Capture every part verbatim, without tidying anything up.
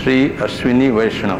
श्री अश्विनी वैष्णव।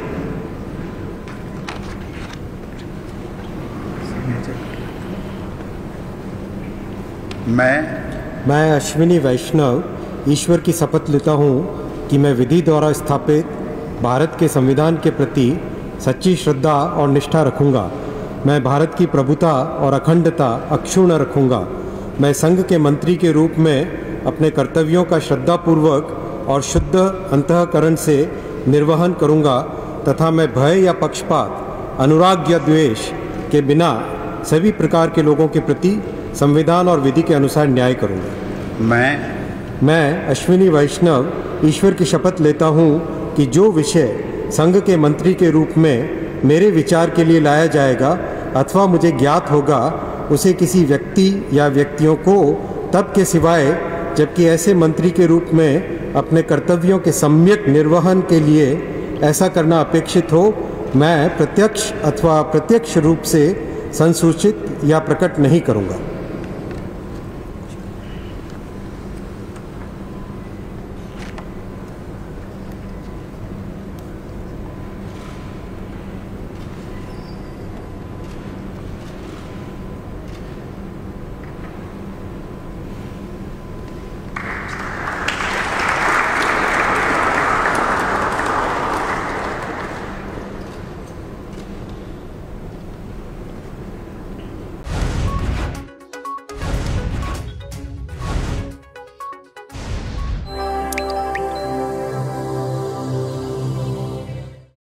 मैं मैं अश्विनी वैष्णव ईश्वर की शपथ लेता हूँ कि मैं विधि द्वारा स्थापित भारत के संविधान के प्रति सच्ची श्रद्धा और निष्ठा रखूँगा। मैं भारत की प्रभुता और अखंडता अक्षुण्ण रखूँगा। मैं संघ के मंत्री के रूप में अपने कर्तव्यों का श्रद्धापूर्वक और शुद्ध अंतःकरण से निर्वहन करूँगा तथा मैं भय या पक्षपात, अनुराग या द्वेष के बिना सभी प्रकार के लोगों के प्रति संविधान और विधि के अनुसार न्याय करूँगा। मैं मैं अश्विनी वैष्णव ईश्वर की शपथ लेता हूँ कि जो विषय संघ के मंत्री के रूप में मेरे विचार के लिए लाया जाएगा अथवा मुझे ज्ञात होगा, उसे किसी व्यक्ति या व्यक्तियों को तब के सिवाय जबकि ऐसे मंत्री के रूप में अपने कर्तव्यों के सम्यक निर्वहन के लिए ऐसा करना अपेक्षित हो, मैं प्रत्यक्ष अथवा अप्रत्यक्ष रूप से संसूचित या प्रकट नहीं करूँगा।